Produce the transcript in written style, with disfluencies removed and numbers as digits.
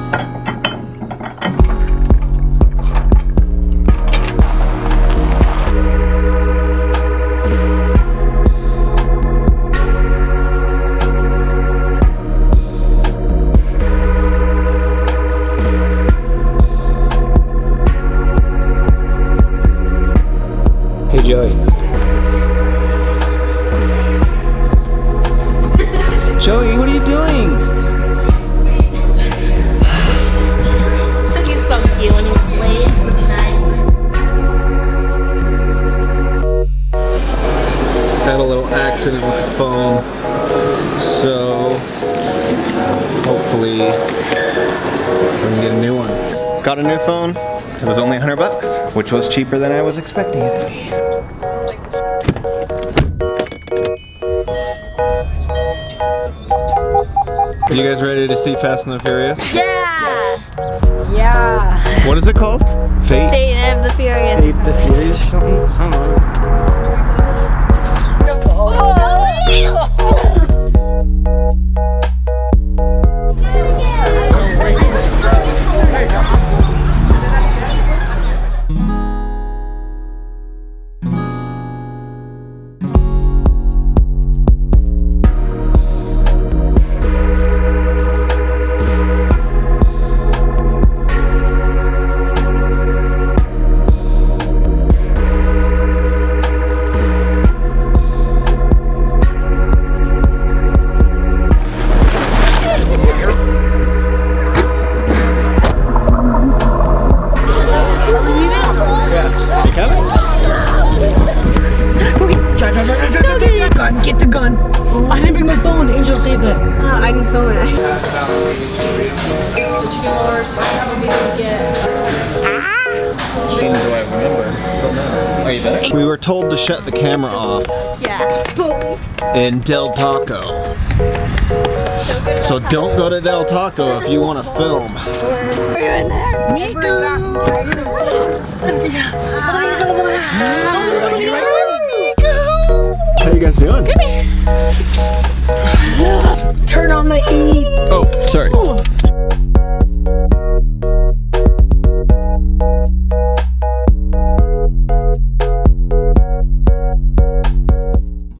Hey Joey. Joey, what are you doing? He's so cute when he slays with a knife. Had a little accident with the phone, so hopefully we can get a new one. Got a new phone. It was only $100, which was cheaper than I was expecting it to be. You guys ready to see Fast and the Furious? Yeah! Yeah. What is it called? Fate? Fate of the Furious. Fate the Furious or something? I don't know. Get the gun. I didn't bring my phone. Angel saved that. I can film it. Do I remember? Still no. Are you better? We were told to shut the camera off Yeah. in Del Taco. So don't go to Del Taco if you want to film. Are you in there? Me too. How you guys doing? Come here. Turn on the heat. Oh, sorry. Oh.